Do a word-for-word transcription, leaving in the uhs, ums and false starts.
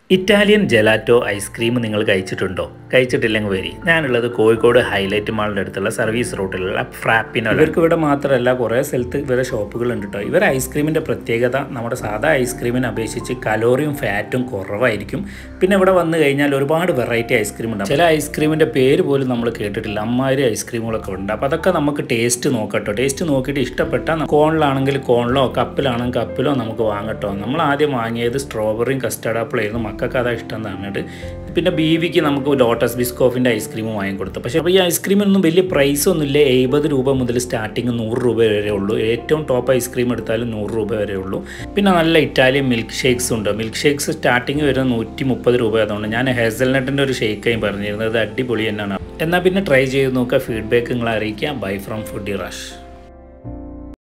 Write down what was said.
Italian gelato ice cream നിങ്ങൾ കഴിച്ചിട്ടുണ്ടോ? കഴിച്ചിട്ടില്ലെങ്കിൽ വരി. ഞാനുള്ളത് കോഴിക്കോട് ഹൈലൈറ്റ് മാളിൻ്റെ അടുത്തുള്ള സർവീസ് റോട്ടിലുള്ള ഫ്രാപ്പിനോ. ഇവർക്ക് ഇവിടെ മാത്രമല്ല കുറേ സ്ഥലത്ത് ഇവരെ ഷോപ്പുകളുണ്ട് കേട്ടോ. ഇവർ ഐസ്ക്രീമിൻ്റെ പ്രത്യേകത നമ്മുടെ സാധാ ഐസ്ക്രീമിനെ അപേക്ഷിച്ച് കലോറിയും ഫാറ്റും കുറവായിരിക്കും. പിന്നെ ഇവിടെ വന്നു കഴിഞ്ഞാൽ ഒരുപാട് വെറൈറ്റി ഐസ്ക്രീം ഉണ്ടാവും. ചില ഐസ്ക്രീമിൻ്റെ പേര് പോലും നമ്മൾ കേട്ടിട്ടില്ല, അമ്മാതിരി ഐസ്ക്രീമുകളൊക്കെ ഉണ്ട്. അപ്പോൾ അതൊക്കെ നമുക്ക് ടേസ്റ്റ് നോക്കട്ടോ. ടേസ്റ്റ് നോക്കിയിട്ട് ഇഷ്ടപ്പെട്ടാൽ കോണിലാണെങ്കിൽ കോണിലോ കപ്പിലാണെങ്കിൽ കപ്പിലോ നമുക്ക് വാങ്ങട്ടോ. നമ്മൾ ആദ്യം വാങ്ങിയത് സ്ട്രോബെറിയും കസ്റ്റർഡ് ആപ്പിളും ആയിരുന്നു. മക്കൾക്ക് അതാ ഇഷ്ടം തന്നിട്ട് പിന്നെ ബീവിക്ക് നമുക്ക് ലോട്ടസ് ബിസ്കോഫിൻ്റെ ഐസ്ക്രീം വാങ്ങിക്കൊടുത്തു. പക്ഷേ അപ്പോൾ ഈ ഐസ്ക്രീമിനൊന്നും വലിയ പ്രൈസ് ഒന്നുമില്ല. എഴുപത് രൂപ മുതൽ സ്റ്റാർട്ടിങ് നൂറ് രൂപ വരെ ഉള്ളൂ. ഏറ്റവും ടോപ്പ് ഐസ്ക്രീം എടുത്താലും നൂറ് രൂപ വരെ ഉള്ളൂ. പിന്നെ നല്ല ഇറ്റാലിയൻ മിൽക്ക് ഷേക്സ് ഉണ്ട്. മിൽക്ക് ഷേക്സ് സ്റ്റാർട്ടിങ് വരുന്നത് നൂറ്റി മുപ്പത് രൂപ ആയതുകൊണ്ട് ഞാൻ ഹേസൽനട്ടിൻ്റെ ഒരു ഷേക്കായി പറഞ്ഞിരുന്നത്. അത് അടിപൊളി തന്നെയാണ്. എന്നാൽ പിന്നെ ട്രൈ ചെയ്ത് നോക്കുക. ഫീഡ്ബാക്ക് നിങ്ങളെ അറിയിക്കാം. Bye from foodie rash.